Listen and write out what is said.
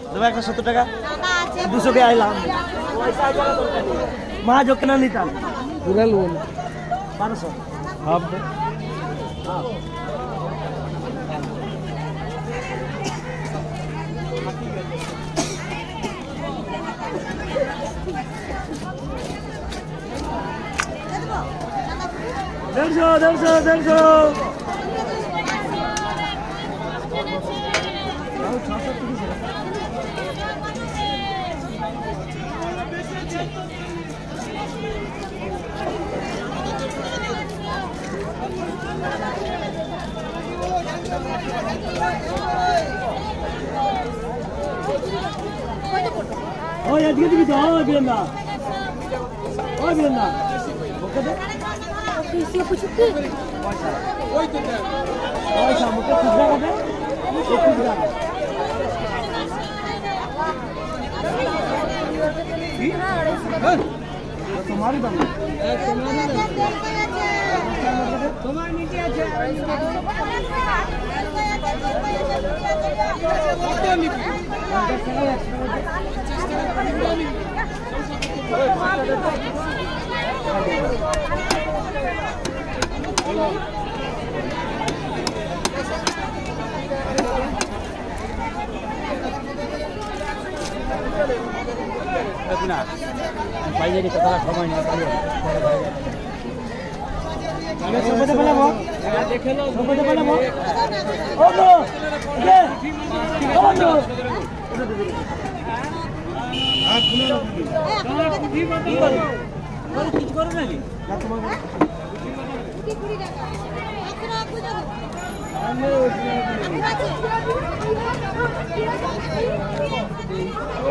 তোমার 170 টাকা 200 কে আইলাম মা जो कितना लीटर पूरा लोन 1200 हाफ हां 150 Oh ya dia gitu oh Birna. Oh Birna. Oke deh. Siapa cukup? Oi tuh. Oh sama ke tiga ada? Tiga. तुम्हारी बंद तुम्हारी नीचे আছে না বাইরে কথা সময় না আমি সবতে বলবো দেখে নাও সবতে বলবো ও তো এ ও তো আর শুনো তোমার কি বাত করো আর কিছু করো নাকি না তোমার কি 20 টাকা আপনারা বুঝো আমি